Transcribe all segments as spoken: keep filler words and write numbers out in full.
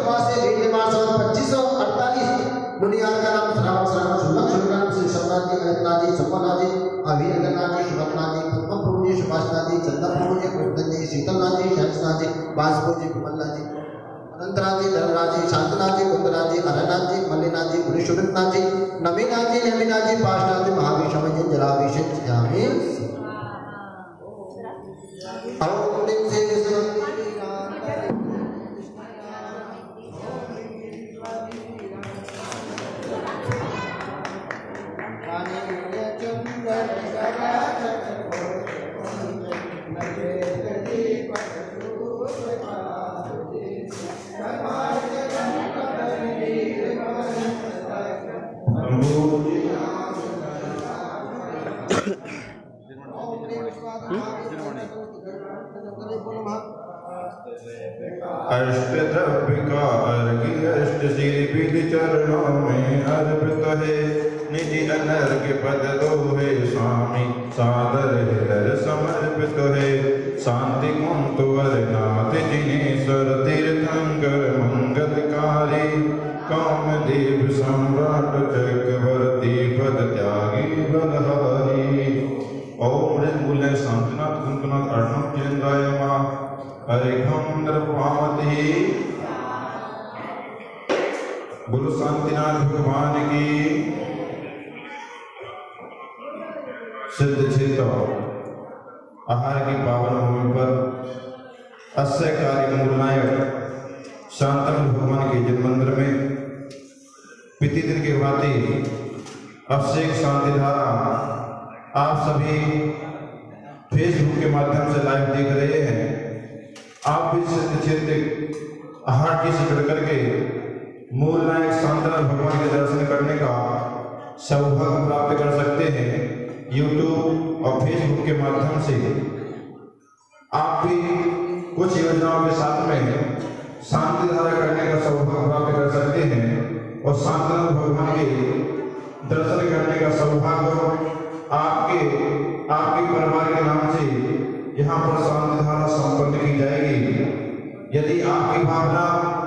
पासे वीर निवास और पच्चीस सौ अड़तालीस मुनियार का नाम श्रावण श्रावण शुल्क शुल्क श्री शंकरनाथ जी अनंतनाथ जी संपन्नाथ जी अवीर अगरनाथ जी सुभद्रनाथ जी पद्म प्रभु जी सुभाषनाथ जी चंद्र प्रभु जी कृष्ण जी शीतलनाथ जी शंसनाथ जी बाजपुर जी कमलनाथ जी अनंतनाथ जी धर्मराज जी शांतनाथ जी कुंदनाथ जी हरनाथ जी मल्लिनाथ जी गुरुशुभनाथ जी नवीनाथ जी नवीनाथ जी पाशनाथ जी महाविष्णु जी जलाभिषेक जामे ओम ह्रीं श्री विष्णु अष्ट द्रव्य का अर्घ्य अष्ट सिद्धि चरणों में अर्पित है निधि अनर्घ्य पद दोहे स्वामी सादर हृदय समर्पित है शांति कुंतुवर नाथ जिनेश्वर तीर्थंकर मंगलकारी कामदेव सम्राट चक्रवर्ती पद त्यागी बलहारी। ओम ऋगुल शांतिनाथ कुंतनाथ अर्णव चंद्राय मां हरिखम नृपामति। बोलो शांतिनाथ भगवान की। सिद्ध क्षेत्र आहार की पावन भूमि पर अस्यकारी मूलनायक शांतनु भगवान के जन्म मंदिर में प्रतिदिन के भांति अभिषेक शांति धारा आप सभी फेसबुक के माध्यम से लाइव देख रहे हैं। आप भी सिद्ध क्षेत्र आहार जी से जुड़ करके मूल नायक शांतनु भगवान के दर्शन करने का सौभाग्य प्राप्त कर सकते हैं। यूट्यूब और फेसबुक के माध्यम से आप भी कुछ योजनाओं के साथ में शांति धारा करने का सौभाग्य प्राप्त कर सकते हैं और शांतनु भगवान के दर्शन करने का सौभाग्य आपके आपके परिवार के नाम से यहाँ पर शांति धारा संपन्न की जाएगी। यदि आपकी भावना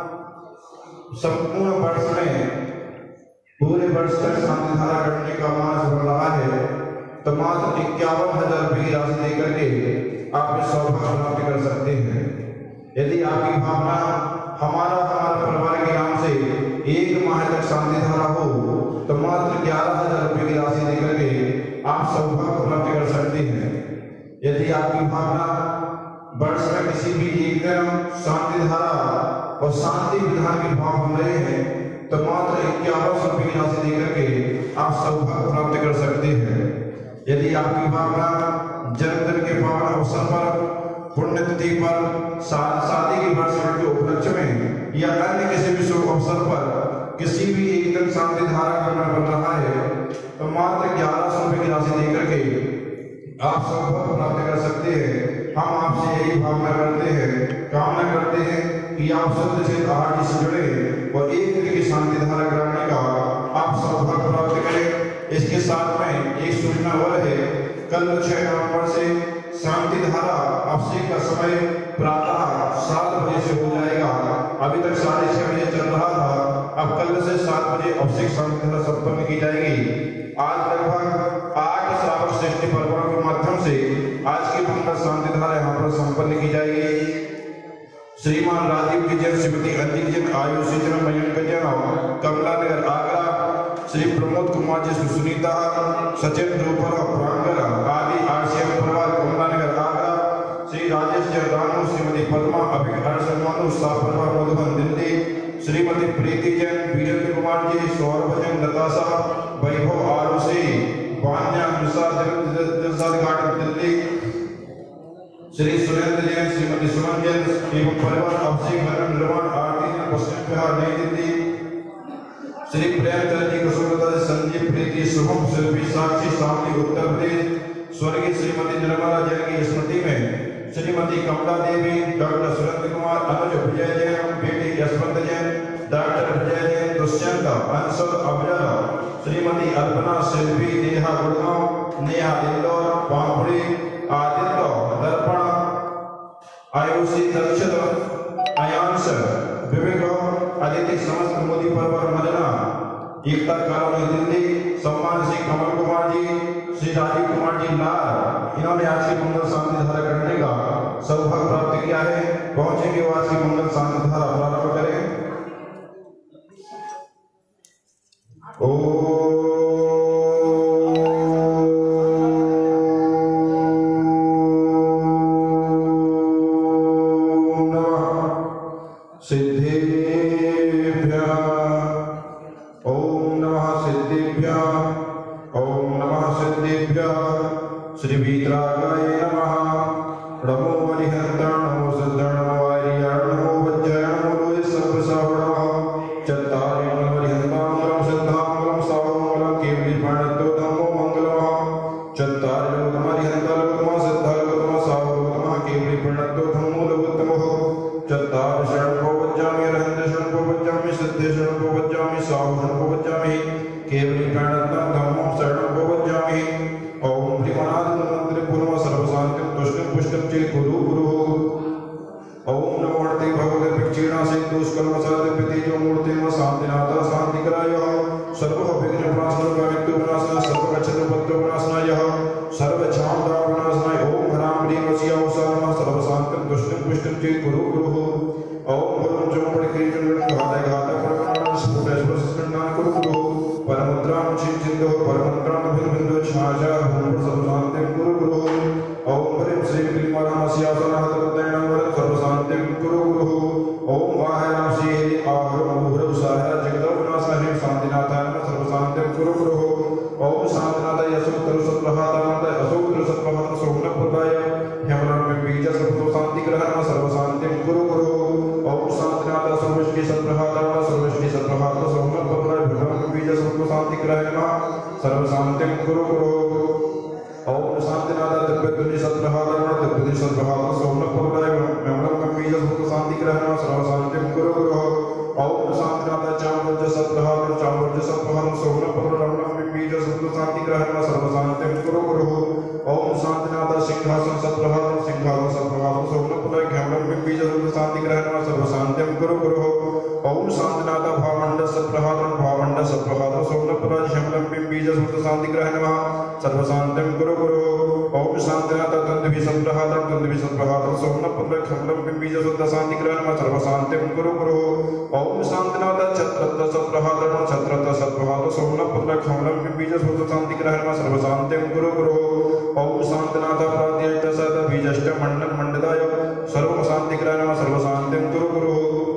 संपूर्ण वर्ष में पूरे वर्ष तक शांति धारा करने का मानस बन रहा है तो मात्र इक्यावन हजार रुपये की राशि देकर के आप इस सौभाग्य प्राप्त कर सकते हैं। यदि आपकी भावना हमारा हमारे परिवार के नाम से एक माह तक शांति धारा हो तो मात्र ग्यारह हजार रुपये की राशि देकर के आप सौभाग्य प्राप्त कर सकते हैं। यदि आपकी भावना वर्ष में किसी भी एक दिन शांति धारा और शांति विधान के भाव बन रहे हैं तो मात्र इक्यावन सौ रुपये की राशि देकर के आप सौभाग्य प्राप्त कर सकते हैं। यदि आपकी भावना जन्मदिन के पावन अवसर पर पुण्यतिथि पर शादी की वर्षगांठ के उपलक्ष्य में या अन्य किसी भी शुभ अवसर पर किसी भी एक दिन शांति धारा करना बन रहा है तो मात्र ग्यारह सौ रुपये की राशि देकर के आप सौभाग्य प्राप्त कर सकते हैं। हम आपसे यही भावना करते हैं कामना करते हैं कि आप शुद्ध क्षेत्र आहार से जुड़े और एक दिन की शांति धारा कराने का आप सौभाग्य प्राप्त करें। इसके साथ में एक सूचना और है, कल छह नवंबर से शांति धारा अभिषेक का समय प्रातः सात बजे से हो जाएगा। अभी तक साढ़े छह बजे चल रहा था, अब कल से सात बजे अभिषेक शांति धारा संपन्न की जाएगी। आज लगभग आठ श्रावण श्रेष्ठ पर्वों के माध्यम से आज की मंगल शांति धारा यहाँ पर संपन्न की जाएगी। श्रीमान राजीव की जन, श्रीमती अंजिक जन, आयुष जन, मयंक जन, कमला नगर आगरा, श्री प्रमोद कुमार जी सुनीता, सचिन रूपर प्रांगर आदि आरसीएम परिवार कमला नगर आगरा, श्री राजेश जन रानू, श्रीमती पद्मा अभिक हर्षण मानु साफ परिवार मधुबन दिल्ली, श्रीमती प्रीति जैन, वीरेंद्र कुमार जी, सौरभ जैन, नताशा, वैभव आरुषि, वान्या निशाद गार्डन दिल्ली, श्री सुरेंद्र जैन, श्रीमती सुमन जैन एवं परिवार अभिषेक भरण निर्माण आरती जैन पश्चिम बिहार नई दिल्ली, श्री प्रेमचंद जी कुसुमलता जी, संजीव प्रीति शुभम शिल्पी साक्षी सावली उत्तर प्रदेश, स्वर्गीय श्रीमती निर्मला जैन की स्मृति में श्रीमती कमला देवी, डॉक्टर सुरेंद्र कुमार, अनुज विजय जैन, बेटी यशवंत जैन, डॉक्टर विजय जैन, दुष्यंत अंशुल अभिनव, श्रीमती अल्पना शिल्पी नेहा गुड़गांव, नेहा इंदौर पांपुड़ी, आदित्य दर्पण, आयुषी दक्षिण, अयांश विवेक अदिति समस्त मोदी परिवार मजना एकता कॉलोनी दिल्ली सम्मान श्री कमल कुमार जी, श्री राजीव कुमार जी लाल, इन्होंने आज की मंगल शांति धारा करने का सौभाग्य प्राप्त किया है। पहुंचेंगे वो आज की मंगल शांति धारा प्रारंभ करें। ओ श्री वीतरागाय नमः। नमो वरिहंत्रण नमो सद्धरण वारियाण नमो वज्रयण नमो सर्वसावणः चत्तारि वरिहंतांगलं सिद्धांगलं सावमंगलं केवलीपर्णतो धम्मो मंगलमः चत्तारि लोकमरिहंतालोकमः सिद्धालोकमः सावलोकमः केवलीपर्णतो धम्मो लोकोत्तमः चत्तारि शरणो वज्जामि अरहन्त शरणो वज्जामि सिद्धे शरणो वज्जामि साव शरणो वज्जामि केवलीपर्णतं धम्मो शरणो वज्जामि। ओम भीमानाथ मंत्र पूर्व सर्वशांतिम तुष्टिम पुष्टिम चे गुरु गुरु। ओम नमो हरते भगवते पिक्षीणा से दुष्कर्म साधे पिति जो मूर्ति में शांतिनाथ शांति करायो सर्व विघ्न प्रणाशन मृत्यु विनाशनाय सर्व कच्छत्र पत्र विनाशनाय सर्व छामदा विनाशनाय। ओम हराम ह्रीं वशिया उसारमा सर्व शांतिम तुष्टिम पुष्टिम चे गुरु गुरु। ओम भद्रं चमपड़ क्रीचन घातय घातय प्रकरण स्फुटय स्फुटनान गुरु गुरु परमुद्रां चिंचितो परमंत्रां भिन्न भिन्न छाया ओम सर्वशांतिं गुरु गुरु। ओम ह्रीं श्रीं क्लीं महासियासनः तद्दैनं वरद सर्वशांतिं गुरु गुरु। ओम वाहयां श्री आहरं मुहुरं साहय जगदो विनाशाय शांतिनाथाय नमः सर्वशांतिं गुरु गुरु। ओम शांतिनाथाय असुतर सत्प्रहाताय असुतर सत्प्रहात सोमनप्रदाय हेमराम में बीज सर्व शांति ग्रहण सर्वशांतिं गुरु गुरु। ओम शांतिनाथ सर्वश्री सत्प्रहाताय सर्वश्री सत्प्रहात सोमनप्रदाय हेमराम में बीज सर्व शांति ग्रहण सर्वशांतिं गुरु गुरु। ओम शांतिनाथ दिव्यध्वनि सत्प्रहाताय दिव्यध्वनि सत्प्रहात सोमनप्रदाय हेमराम में बीज सर्व शांति ग्रहण सर्वशांतिं गुरु गुरु। ओम शांतिनाथ चामरज सत्प्रहात चामरज सत्प्रहात सोमनप्रदाय हेमराम में बीज सर्व शांति ग्रहण सर्वशांतिं गुरु गुरु। ओम शांतिनाथ सिंहासन सत्प्रहात सिंहासन सत्प्रहात सोमनप्रदाय हेमराम में बीज सर्व शांति ग्रहण सर्वशांतिं गुरु गुरु। ओम शांतिनाथ भावंड सत्प्रहात भावंड सत्प्रहात सोमनप्रदाय हेमराम में बीज सर्व शांति ग्रहण सर्वशांतिं गुरु गुरु। ओम शांतिनाथ दंडवी सत्प्रहात दंडवी सत्प्रहात सोमनप्रदाय हेमराम में बीज सर्व शांति ग्रहण सर्वशांतिं गुरु गुरु। ओम शांतिनाथ छत्रत सत्प्रहात छत्रत सत्प्रहात सोमनप्रदाय हेमराम में बीज सर्व शांति ग्रहण सर्वशांतिं गुरु गुरु। ओम शांतिनाथ प्राद्यष्ट सद बीजष्ट मंडल मंडलाय सर्व शांति ग्रहण सर्वशांतिं गुरु गुरु।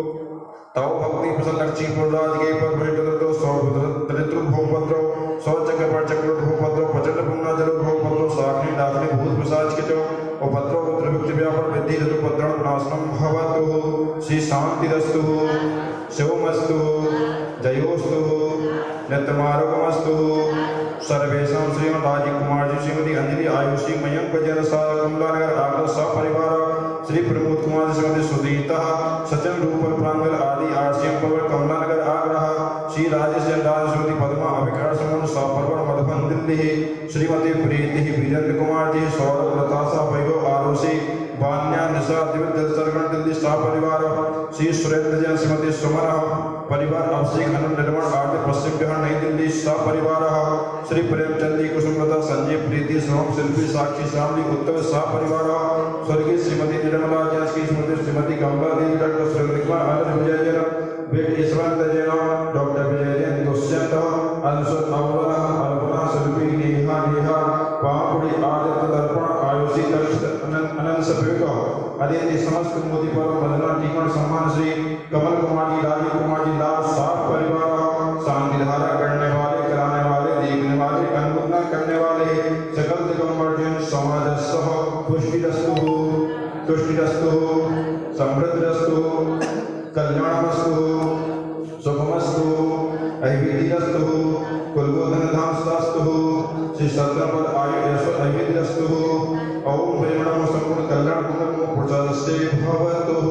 तव भक्ति प्रसन्न लक्ष्मीपुर राज के पर भृतदो सौ दरिद्र भूपद्रो सौ चक्र पर चक्र भूपद्रो प्रचंड पुण्य जल भूपद्रो साग्नि डाग्नि भूत पिशाच के जो उपद्रो रुद्रविक्त व्यापर विद्धि ऋतुपद्रण विनाशनम भवतु श्री शांतिरस्तु शिवमस्तु जयोस्तु नित्यमारोगमस्तु। सर्वेषां श्रीमद् राजीव कुमार जी श्रीमती अंजलि आयुषी मयंक जन सा कमलानगर आगरा सपरिवार श्री प्रमोद कुमार श्रीमती सुदीता सचिन रूपल प्रांगल आदि आरसीएम पवर कमलानगर आगरा श्री राजेश राज श्रीमती पद्मा अभिकार समूह सपरिवार मधुबन दिल्ली श्रीमती प्रीति वीरेंद्र कुमार जी सौरभ लतासा वैभव आरोसी वान्या निशा दिव्य सरगण दिल्ली सपरिवार श्री सुरेंद्र जैन श्रीमती सुमन परिवार अभिषेक आनंद निर्माण आर्ट पश्चिम बिहार नई दिल्ली सपरिवार श्री प्रेमचंदी कुसुमलता संजय प्रीति सोम शिल्पी साक्षी शामली उत्तम सपरिवार स्वर्गीय श्रीमती निर्मला जैन की स्मृति श्रीमती कमला देवी डॉक्टर सुरेंद्र कुमार आनंद विजय जैन बेट ईश्वरंत जैन डॉक्टर विजय जैन दुष्यंत अंशुल अवला अल्पना शिल्पी नेहा नेहा पापुड़ी आदित्य दर्पण आयुषी अनंत सभ्युका अदिति समस्त मोदी पर मदना टीकण सम्मान श्री कमल कुमार जी राजीव कुमार जी लाल सात परिवार शांति धारा करने वाले कराने वाले देखने वाले अनुमोदन करने वाले सकल दिगंबर जैन समाजस्सह पुष्टिरस्तु तुष्टिरस्तु समृद्धिरस्तु कल्याणमस्तु सुखमस्तु ऐहिर्यस्तु कुलगोधन धामस्तु श्री सत्रपद आयु यशो ऐहिर्यस्तु। ओम प्रेमणम संपूर्ण कल्याण कुंडम प्रसादस्य भवतु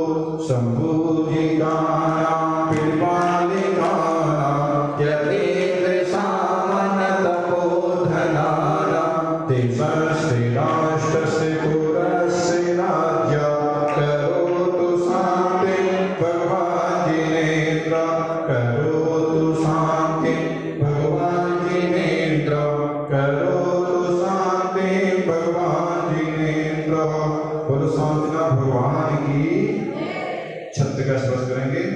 संपूजितानां पिपालिकानां यतीन्द्र सामन तपोधनानां तेषां श्रीराष्ट्रस्य पुरस्य राज्य करोतु शान्तिं भगवान् जिनेन्द्र स्पर्श करेंगे।